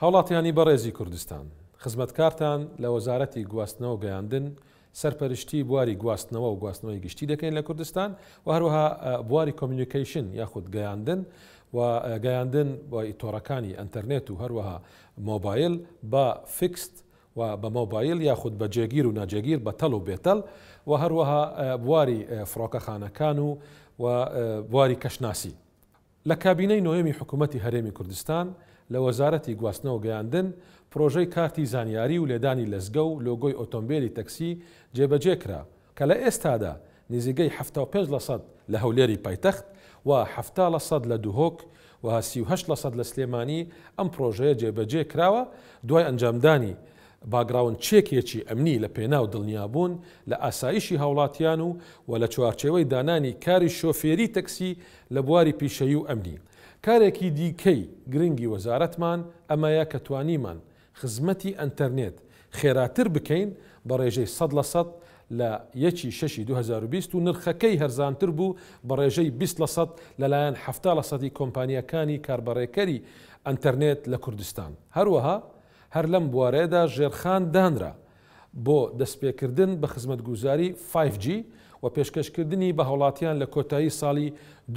هاوڵاتیانی بەڕێزی کوردستان خزمەتکارتان لە وەزارەتی گواستنەوە گەیاندن سەرپەرشتی بواری گواستنەوە و گواستنەوەی گشتی دەکەین لە کوردستان و هەروەها بواری کۆمیونیکیشن یاخود گەیاندن و گەیاندن بۆ تۆڕەکانی ئەنتەرنێت و هەروەها مۆبایل بە فیکست و بە مۆبایل یاخود بە جێگیر و ناجێگیر بە تەڵ و بێتەڵ و هەروەها بواری فڕۆکەخانەکان و بواری کەشناسی لە کابینەی نۆیەمی حکوومەتی هەرێمی کوردستان لە وەزارەتی گواستنەوە گەیاندن پرۆژەی کارتی زانیاری و لێدانی لەزگە و لۆگۆی ئۆتۆمبیلی تەکسی جێبەجێ کرا کە لە ئێستادا نزیگەی 75% لە هەولێری پایتەخت و 70% لە دووهۆک و 38% لە سلێمانی ئەم پرۆژەیە جێبەجێ کراوە دوای ئەنجامدانی باگراون چێکێکی ئەمنی لە پێناو دڵنیابوون لە ئاسایشی هاوڵاتیان و لە چوارچێوەی دانانی کاری شۆفێری تەکسی لە بواری پیشەیی و ئەمنی. کارێکی دیکەی گرنگی وەزارەتمان ئەمەیە کە توانیمان خزمەتی ئەنتەرنێت خێراتر بکەین بە ڕێژەی 100% لە 1/6/2020 و نرخەکەی هەرزانتر بوو بە ڕێژەی 20% لەلایەن 70% کۆمپانیەکانی کاربەڕێکەری ئەنتەرنێت لە کوردستان. هەروەها هەر لەم بوارەیەدا ژێرخان دانرا بۆ دەستپێکردن بە خزمەتگوزاری 5G و پێشکەشکردنی بە هاوڵاتیان لە کۆتایی ساڵی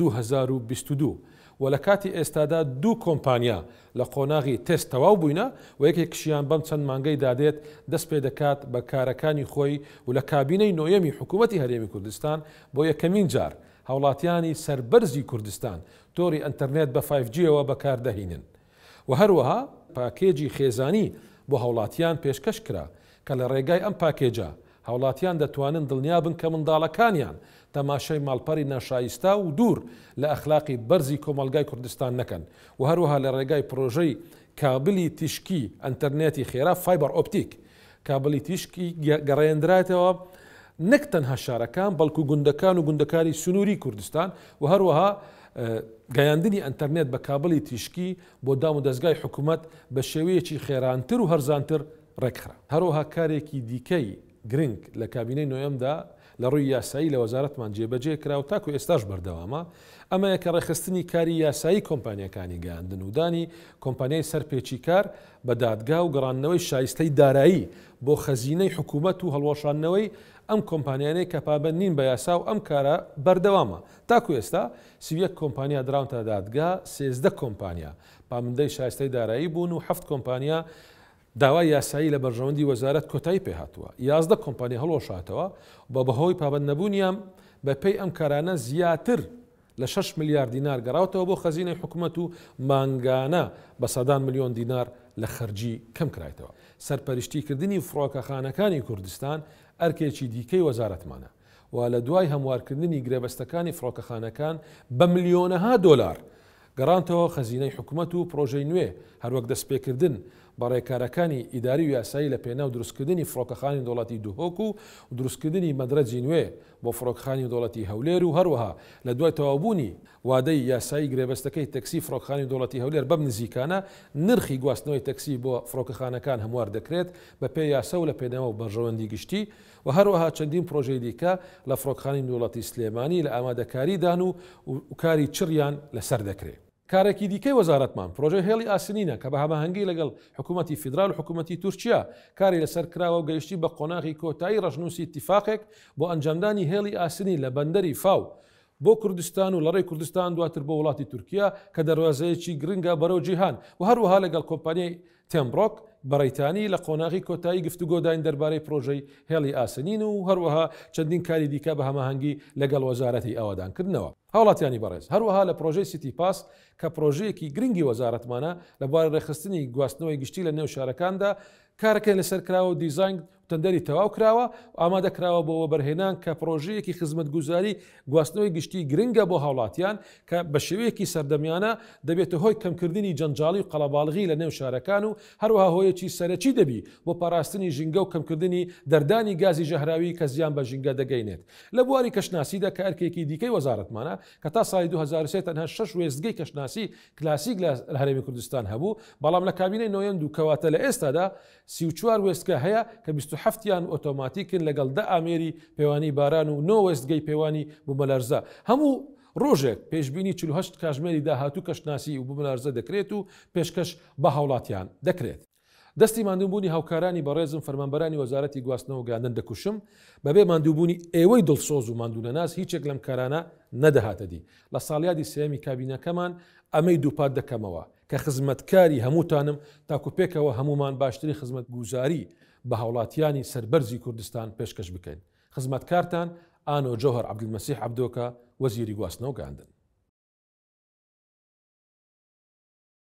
2022 و لە کاتی ئێستادا دوو کۆمپانیا لە قۆناغی تێست تەواو بووینە و یەکێکشیان بەم چەند مانگەی دادێت دەست پێ دەکات بە کارەکانی خۆی و لە کابینەی نۆیەمی حکوومەتی هەرێمی کوردستان بۆ یەکەمین جار هاوڵاتیانی سەربەرزی کوردستان تۆڕی ئەنتەرنێت بە 5Gەوە بەکاردەهێنن و هەروەها پاکێجی خێزانی بۆ هاوڵاتیان پێشکەش کرا کە لە ڕێگای ئەم پاکێجە هاوڵاتیان دەتوانن دڵنیابن کە منداڵەکانیان تەماشای ماڵپەری ناشایستا و دوور لە ئەخلاقی بەرزی کۆمەلگای کوردستان نەکەن و هەروەها لە ڕێگای پرۆژەی کابلی تیشکی ئەنتەرنێتی خێرا فایبەر ئۆپتیک کابلی تیشکی گەڕێنرایەتەوە نەک تەنها شارەکان بەڵکو گوندەکان و گوندەکانی سنووری کوردستان و هەروەها گەیاندنی ئەنتەرنێت بە کابلی تیشکی بۆ دام و دەستگای حکوومەت بە شێوەیەکی خێرانتر و هەرزانتر ڕێکخرا. هەروەها کارێکی دیکەی گرنگ لە کابینەی نۆیەمدا لە ڕووی یاسایی لە وەزارەتمان جێبەجێ کرا و تاکو ئێستاش بەردەوامە ئەمەیە کە ڕێخستنی کاری یاسایی کۆمپانیەکانی گەیاندن و دانی کۆمپانیای سەرپێچی کار بە دادگا و گەڕانەوەی شایستەی دارایی بۆ خەزینەی حکوومەت و هەڵوەشاندنەوەی ئەم کۆمپانیانەی کە پابەند نین بە یاسا و ئەم کارە بەردەوامە. تاکو ئێستا 31 کۆمپانیا دراونتە دادگا 13 کۆمپانیا پامەندەی شایستەی دارایی بوون و 7 کۆمپانیا داوای یاسایی لە بەرژەوەندی وەزارەت کۆتایی پێهاتووە. 11 کۆمپانیا هەڵوەشاتەوە بە بەهۆی پابەند نەبوونیان بەپێی ئەم کارانە زیاتر لە 6 میلیارد دینار گەڕاوتەوە بۆ خەزینەی حکوومەت و مانگانە بە 100 میلیۆن دینار لە خەرجی کەم کرایتەوە. سەرپەرشتیکردنی فڕۆکەخانەکانی کوردستان ئەرکێکی دیکەی وەزارەتمانە و لە دوای هەموارکردنی گرێبەستەکانی فڕۆکەخانەکان بە ملیۆنەها دۆلار گەڕانتەوە خەزینەی حکوومەت و پرۆژەی نوێ هەروەک دەستپێکردن بە ڕێکارەکانی ئیداری و یاسایی لە پێناو دروستکردنی فڕۆکەخانی دەوڵەتی دووهۆک و دروستکردنی مەدرەجی نوێ بۆ فڕۆکەخانی دەوڵەتی هەولێر و هەروەها لە دوای تەواوبوونی وادەی یاسایی گرێبەستەکەی تەکسی فڕۆکەخانی دەوڵەتی هەولێر بەم نزیکانە نرخی گواستنەوەی تەکسی بۆ فڕۆکەخانەکان هەموار دەکرێت بە پێی یاسە و لە پێناو بەرژەوەندی گشتی و هەروەها چەندین پرۆژەی دیکە لە فڕۆکەخانی دەوڵەتی سلێمانی لە ئامادەکاریدان و کاری چڕیان لەسەر دەکرێت. کارێکی دیکەی وەزارەتمان پرۆژەی هێڵی ئاسنینە کە بە هەماهەنگی لەگەڵ حکوومەتی فیدرال و حکوومەتی تورکیا کاری لەسەر کراوە و گەیشتی بە قۆناغی کۆتایی ڕەشنووسی اتیفاقێک بۆ ئەنجامدانی هێڵی ئاسنین لە بەندەری فاو بۆ کوردستان و لە ڕێی کوردستان دواتر بۆ وڵاتی تورکیا کە دەواازەیەکی گرنگە بەرەو جیهان و هەروەها لەگەڵ کۆمپانیای تێمبرۆک بەڕێیتانی لە قۆناغی کۆتایی گفتوگۆداین دەربارەی پرۆژەی هێڵی ئاسنین و هەروەها چەندین کاری دیکە بە هەماهەنگی لەگەڵ وەزارەتی ئاوادانکردنەوە. هاوڵاتیانی بەڕێز هەروەها لە پرۆژەی سیتی پاس کە پرۆژەیەکی گرنگی وەزارەتمانە لەبارەی ڕێخستنی گواستنەوەی گشتی لە نێو شارەکاندا کارەکەی لەسەر کراوە و دیزاین تەندەری تەواو کراوە و ئامادە کراوە بۆ بەرهێنان کە پرۆژەیەکی خزمەتگوزاری گواستنەوەی گشتی گرنگە بۆ هاوڵاتیان کە بە شێوەیەکی سەردەمیانە دەبێتە هۆی کەمکردنی جەنجاڵی و قەڵەباڵغی لە نێو شارەکان و هەروەها هۆیەکی سەرەکی دەبی بۆ پاراستنی ژینگە و کەمکردنی دەردانی گازی ژەهراوی کە زیان بە ژینگە دەگەینێت. لە بواری کەشناسیدا کە ئەرکێکی دیکەی وەزارەتمانە کە تا ساڵی 2023 تەنها 6 وێستگەی کەشناسی کلاسیک لە هەرێمی کوردستان هەبوو بەڵام لە کابینەی نۆیەم و کەواتە لە ئێستادا 34 وێستگە هەیە کە 27یان ئۆتۆماتیکن لەگەڵ 10 ئامێری پێوانی باران و 9 وێستگەی پێوانی بوومەلەرزە. هەموو ڕۆژێک پێشببینی 48 کاتژمێری داهاتوو کەشناسی و بمەلارزە دەکرێت و پێشکەش بە هاوڵاتیان دەکرێت. دەستی ماندووبوونی هاوکارانی بەڕێزم فەرمانبەرانی وەزارەتی گواستنەوە و گەیاندن دەکوشم بەبێ ماندووبوونی ئێوەی دڵسۆز و ماندوونەناس هیچێک لەم کارانە نەدەهاتە دی. لە ساڵیادی سێمی کابینەکەمان ئەمەی دووپات دەکەمەوە کە خزمەتکاری هەمووتانم تاکوپێکەوە هەمومان باشترین خزمەتگوزاری بە هاوڵاتیانی سەربەرزی کوردستان پێشکەش بکەین. خزمەتکارتان ئانۆ جۆهەر عەبدولمەسیح عەبدۆکە، وەزیری گواستنەوە و گەیاندن.